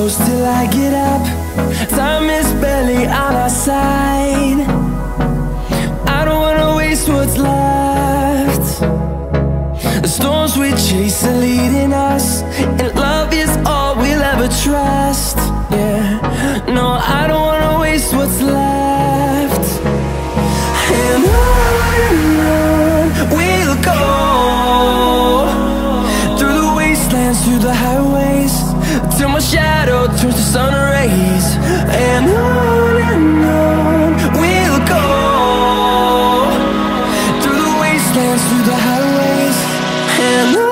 close till I get up. Time is barely on our side. I don't wanna waste what's left. The storms we chase are leading us, and love is all we'll ever trust. Yeah, no, I don't wanna waste what's left. And on we'll go, through the wastelands, through the highways, till my shadow turns to sun rays. And on we'll go, through the wastelands, through the highways, and on we'll go.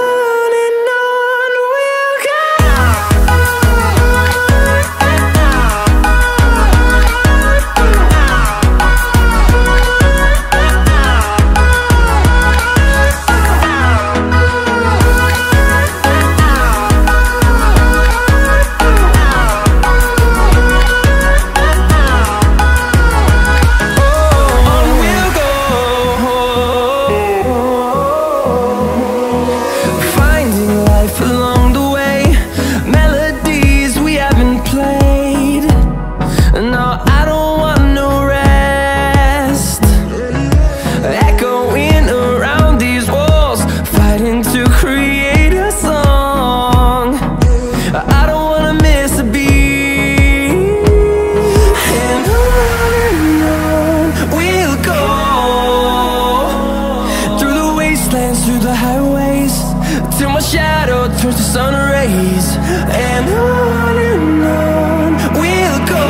Through the highways, till my shadow turns to sun rays. And on we'll go,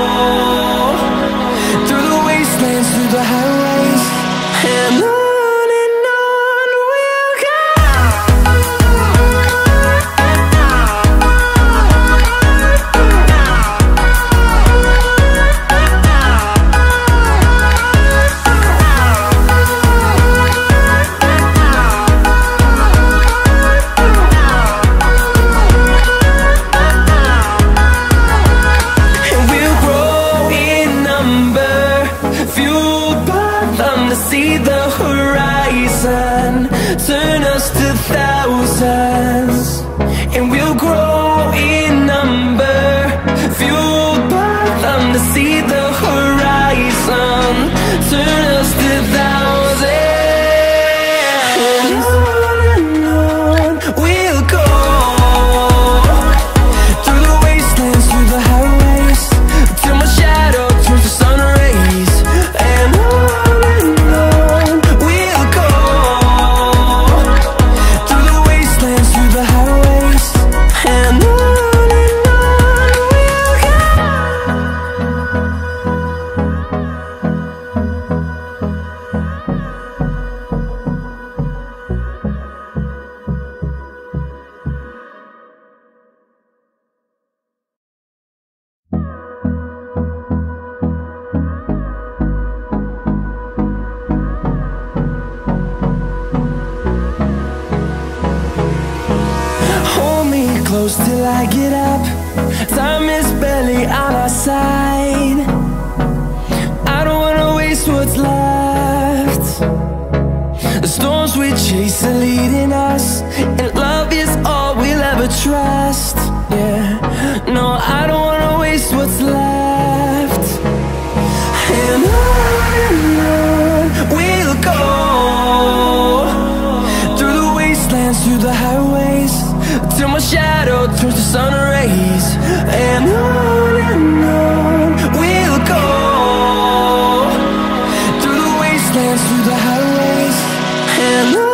through the wastelands, through the highways, and on we'll go. See the horizon turn us to thousands, and we'll grow in number, fueled by them. To see the horizon turn us to thousands, and on we'll go, through the wastelands, through the highways, till my shadow turns to sun rays. And close till I get up. Time is barely on our side. I don't wanna waste what's left. The storms we chase are leading us, and love is all we'll ever trust. Yeah, no, I don't wanna waste what's left. And on we'll go, through the wastelands, through the highways, till my shadow turns to sun rays. And on we'll go, through the wastelands, through the highways, and on.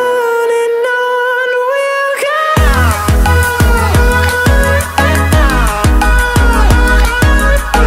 We'll go.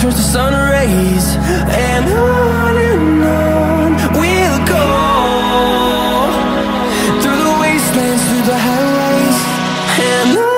turns to sun rays, and on we'll go, through the wastelands, through the highways, and on we'll go.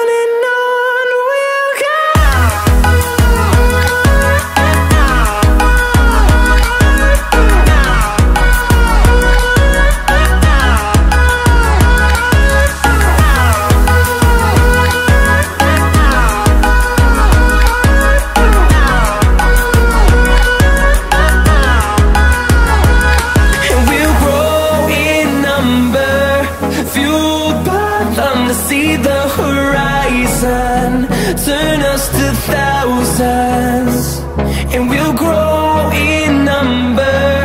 See the horizon, turn us to thousands, and we'll grow in number.